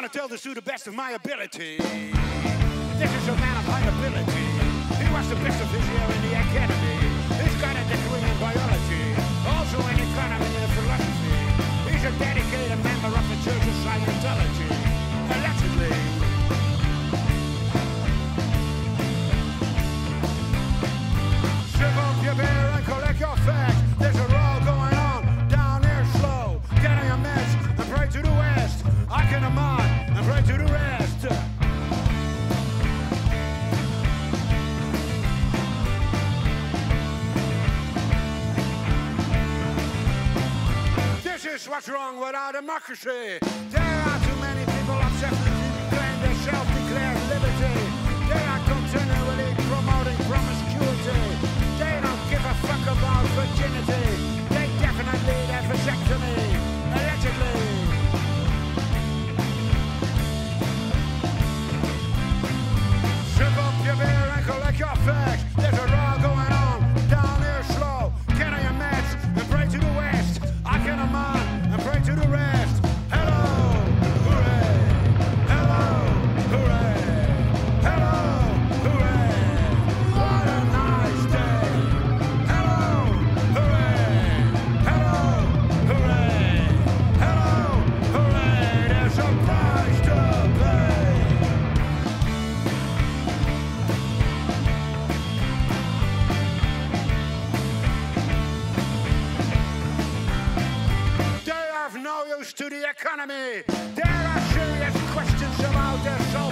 gonna tell this to the best of my ability. This is a man of high ability. He was the best of his year in the academy. He's got a degree in biology, also in economy and philosophy. He's a dedicated member of the Church of Scientology, allegedly. Sip up your beer and collect your facts. There's a roll going on down here slow. Get on your mess and pray to the west. I can amend and pray to the rest. This is what's wrong with our democracy. There are too many people obsessively claim their self-declared liberty. They are continually promoting promiscuity. They don't give a fuck about virginity. They definitely have vasectomy, allegedly. Sip up your beer and collect your facts. There's a row going on down here slow. Get on your mats and pray to the west. I can amend and pray to the rest. Hello, hooray! Hello, hooray! Hello, hooray! What a nice day! Hello, hooray! Hello, hooray! Hello, hooray! There's a price to pay. They have no use to the economy. There are serious questions about their soul.